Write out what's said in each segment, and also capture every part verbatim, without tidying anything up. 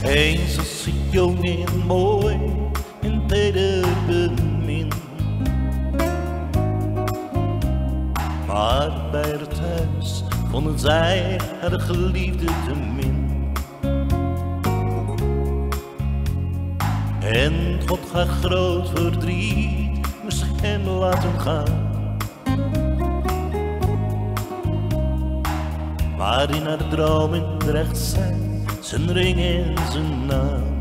Eens was ik jong en mooi en teder bemind, maar bij haar thuis vonden zij haar geliefde te min. En God haar groot verdriet moest hem laten gaan. Maar in haar dromen draagt zij zijn ring en zijn naam.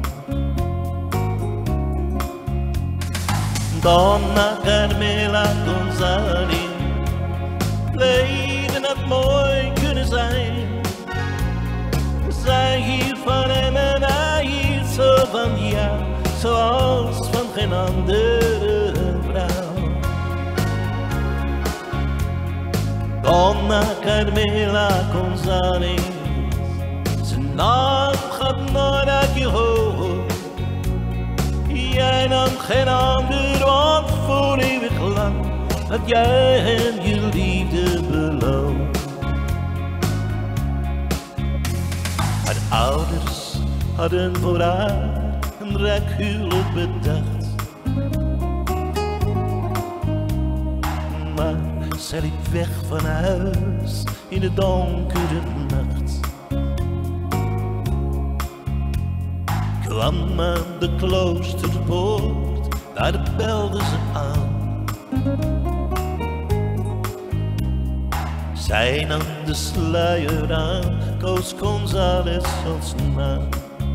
Donna Carmela González, leven had mooi kunnen zijn. Zij hield van hem en hij hield zo van jou, zoals van geen andere vrouw. Donna Carmela González, zijn naam gaat nooit uit je hoofd. Jij nam geen ander, want voor eeuwig lang had jij hem je liefde beloofd. Haar ouders hadden voor haar een rijk huwelijk bedacht, maar zij liep weg van huis in de donkere nacht. Kwam aan de kloosterpoort, daar belde ze aan. Zij nam de sluier aan, koos González als naam.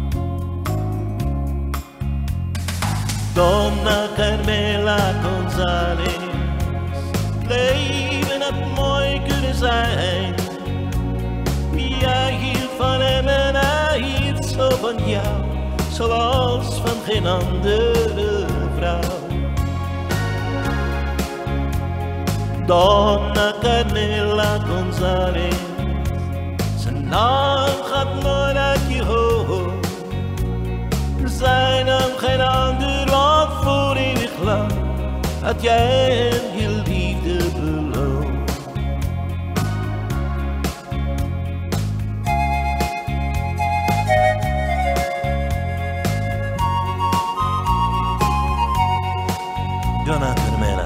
Donna Carmela González, leven had mooi kunnen zijn. Jij hield van hem en hij hield zo van jou, zoals van geen andere vrouw. Donna Carmela González, zijn naam gaat nooit uit je hoofd. Zij nam geen ander, want voor eeuwig lang had jij hem je liefde beloofd. Donna Carmela.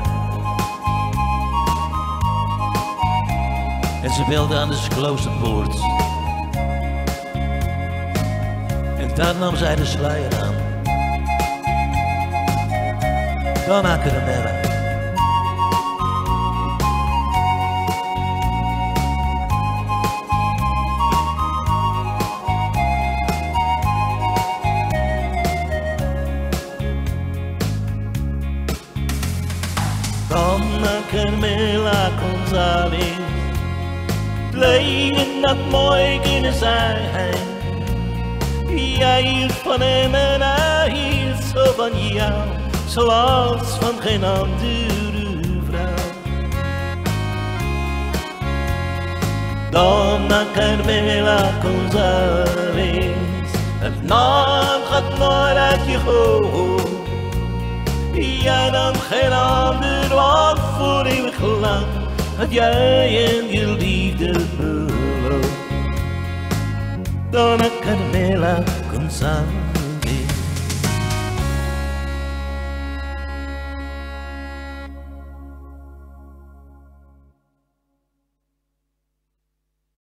En ze belde aan de kloosterpoort. En daar nam zij de sluier aan. Donna Carmela. Donna Carmela González, het leven had mooi kunnen zijn. Jij hield van hem en hij hield zo van jou, zoals van geen andere vrouw. Donna Carmela González, het naam gaat nooit uit je hoofd. Jij nam geen ander, want voor eeuwig lang had jij hem je liefde beloofd. Donna Carmela González.